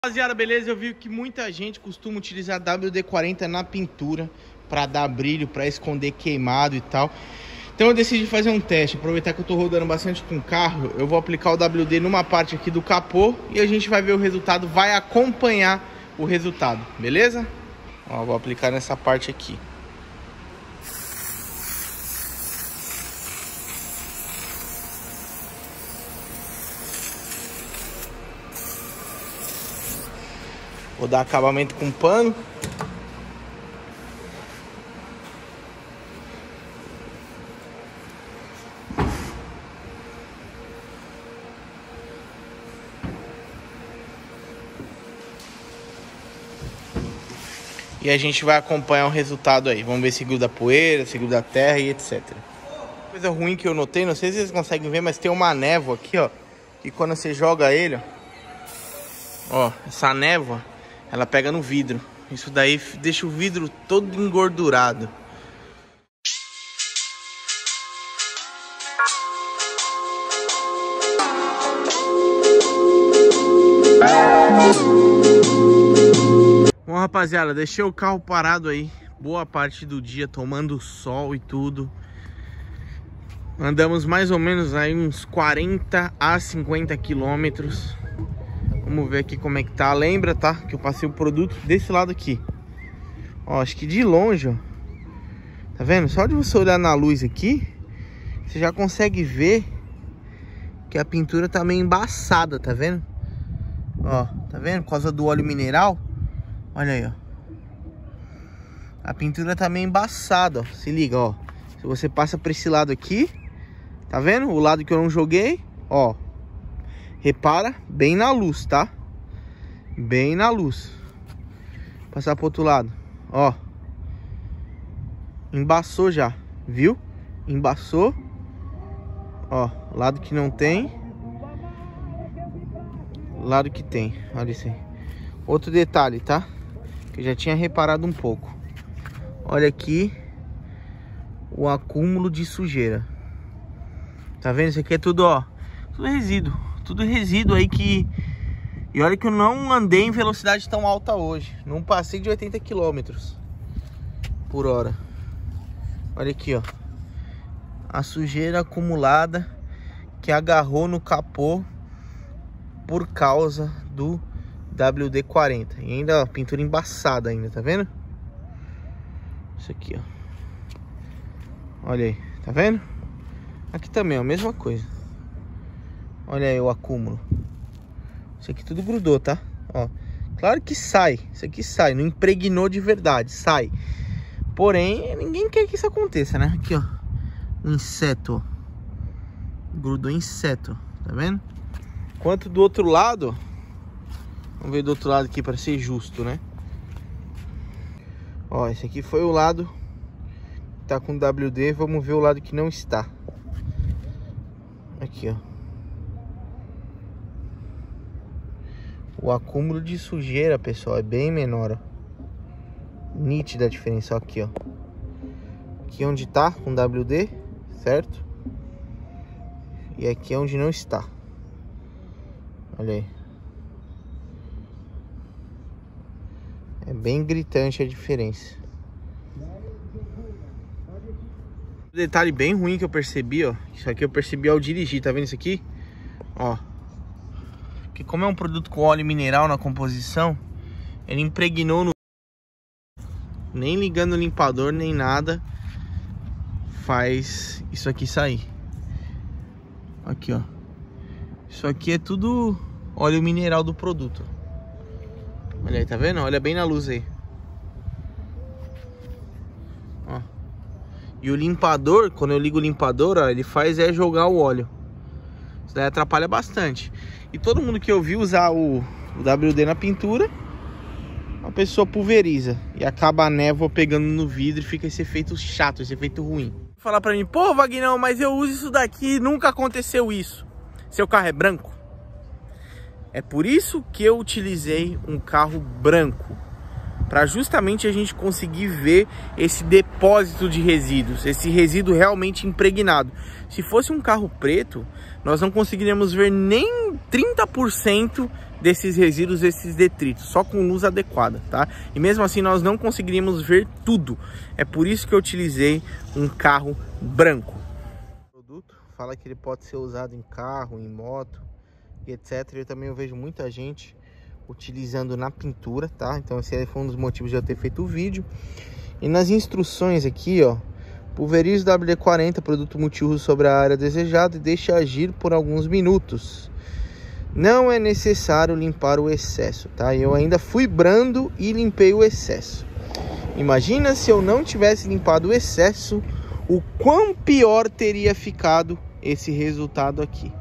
Rapaziada, beleza? Eu vi que muita gente costuma utilizar WD-40 na pintura para dar brilho, para esconder queimado e tal. Então eu decidi fazer um teste. Aproveitar que eu tô rodando bastante com o carro, eu vou aplicar o WD numa parte aqui do capô e a gente vai ver o resultado, vai acompanhar o resultado, beleza? Ó, vou aplicar nessa parte aqui. Vou dar acabamento com pano. E a gente vai acompanhar o resultado aí. Vamos ver se gruda poeira, se gruda terra e etc. Coisa ruim que eu notei, não sei se vocês conseguem ver, mas tem uma névoa aqui, ó. Que quando você joga ele, ó, essa névoa, ela pega no vidro. Isso daí deixa o vidro todo engordurado. Bom, rapaziada, deixei o carro parado aí boa parte do dia, tomando sol e tudo. Andamos mais ou menos aí uns 40 a 50 quilômetros. Vamos ver aqui como é que tá. Lembra, tá? Que eu passei o produto desse lado aqui. Ó, acho que de longe, ó. Tá vendo? Só de você olhar na luz aqui, você já consegue ver que a pintura tá meio embaçada, tá vendo? Ó, tá vendo? Por causa do óleo mineral. Olha aí, ó. A pintura tá meio embaçada, ó. Se liga, ó. Se você passa pra esse lado aqui, tá vendo? O lado que eu não joguei, ó. Repara bem na luz, tá? Bem na luz. Passar pro outro lado, ó. Embaçou já, viu? Embaçou. Ó, lado que não tem, lado que tem. Olha isso aí. Outro detalhe, tá? Que eu já tinha reparado um pouco. Olha aqui o acúmulo de sujeira. Tá vendo? Isso aqui é tudo, ó. Tudo resíduo. Tudo resíduo aí que... E olha que eu não andei em velocidade tão alta hoje. Não passei de 80 km por hora. Olha aqui, ó. A sujeira acumulada que agarrou no capô por causa do WD-40. E ainda a pintura embaçada ainda, tá vendo? Isso aqui, ó. Olha aí, tá vendo? Aqui também, ó, a mesma coisa. Olha aí o acúmulo. Isso aqui tudo grudou, tá? Ó, claro que sai. Isso aqui sai, não impregnou de verdade, sai. Porém, ninguém quer que isso aconteça, né? Aqui, ó, um inseto, ó. Grudou inseto, tá vendo? Enquanto do outro lado, vamos ver do outro lado aqui para ser justo, né? Ó, esse aqui foi o lado que tá com WD. Vamos ver o lado que não está. Aqui, ó. O acúmulo de sujeira, pessoal, é bem menor, ó. Nítida a diferença, ó, aqui, ó. Aqui onde tá com WD, certo? E aqui é onde não está. Olha aí. É bem gritante a diferença. Um detalhe bem ruim que eu percebi, ó. Isso aqui eu percebi ao dirigir, tá vendo isso aqui? Ó. Que como é um produto com óleo mineral na composição, ele impregnou no... Nem ligando o limpador, nem nada, faz isso aqui sair. Aqui, ó. Isso aqui é tudo óleo mineral do produto. Olha aí, tá vendo? Olha bem na luz aí. Ó. E o limpador, quando eu ligo o limpador, ó, ele faz jogar o óleo. Isso daí atrapalha bastante. E todo mundo que eu vi usar o WD na pintura, a pessoa pulveriza e acaba a névoa pegando no vidro e fica esse efeito chato, esse efeito ruim. Falar pra mim, pô, Vagnão, mas eu uso isso daqui e nunca aconteceu isso. Seu carro é branco? É por isso que eu utilizei um carro branco, para justamente a gente conseguir ver esse depósito de resíduos, esse resíduo realmente impregnado. Se fosse um carro preto, nós não conseguiríamos ver nem 30% desses resíduos, esses detritos, só com luz adequada, tá? E mesmo assim nós não conseguiríamos ver tudo. É por isso que eu utilizei um carro branco. O produto fala que ele pode ser usado em carro, em moto e etc. Eu também vejo muita gente utilizando na pintura, tá? Então esse foi um dos motivos de eu ter feito o vídeo. E nas instruções aqui, ó, pulverize WD-40, produto multiuso sobre a área desejada e deixe agir por alguns minutos. Não é necessário limpar o excesso, tá? Eu ainda fui brando e limpei o excesso. Imagina se eu não tivesse limpado o excesso, o quão pior teria ficado esse resultado aqui.